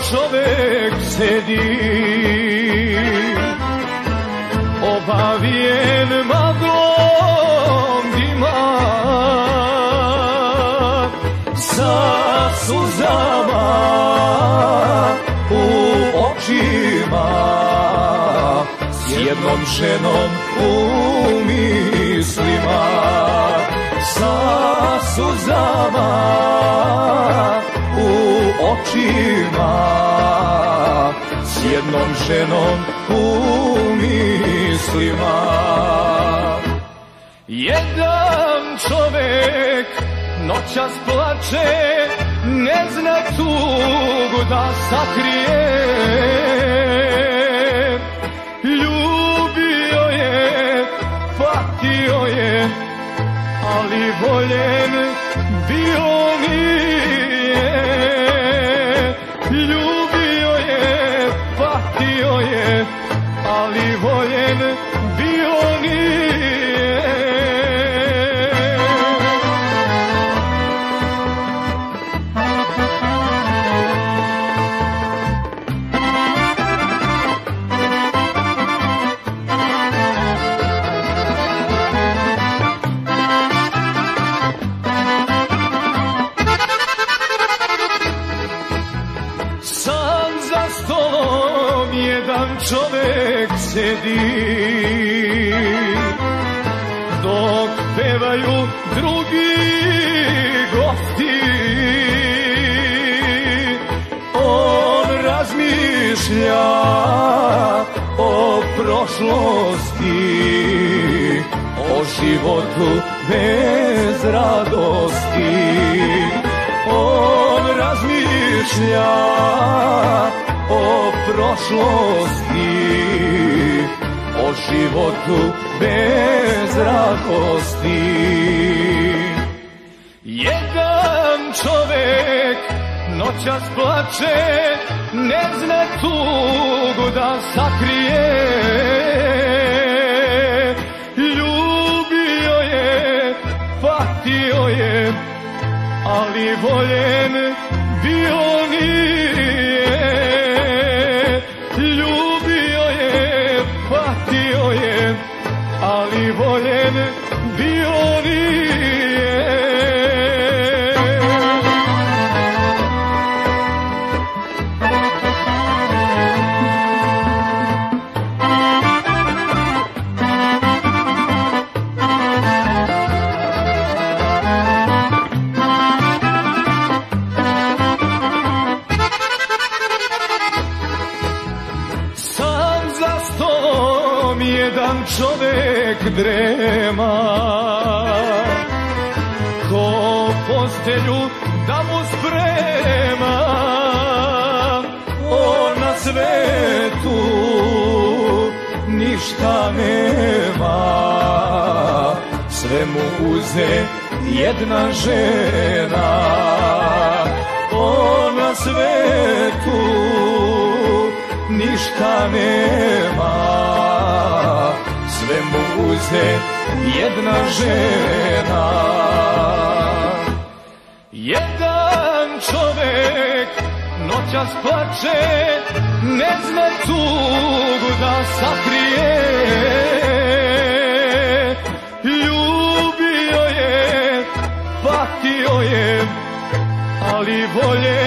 čovek sedi, obavijen maglom dima, sa suzama u očima, s jednom ženom u mislima, sa suzama u očima, s jednom ženom u mislima. Jedan čovek noćas plače, ne zna tugu da sakrije. Ljubio je, patio je, ali voljen bio nije. Ljubio je, patio je, ali voljen bio nije. Čovek sedi, dok pevaju drugi gosti, on razmišlja o prošlosti, o životu bez radosti. On razmišlja o prošlosti, o životu bez radosti. Jedan čovek noćas plače, ne zna tugu da sakrije. Ljubio je, patio je, ali voljen bio nije. Ljubio je, patio je, ali voljen bio nije. Čovek drema, ko postelju da mu sprema. On na svetu ništa nema, sve mu uze jedna žena. On na svetu ništa nema, sve mu uze jedna žena. Jedan čovek noćas plače, ne zna tugu da sakrije. Ljubio je, patio je, ali voljen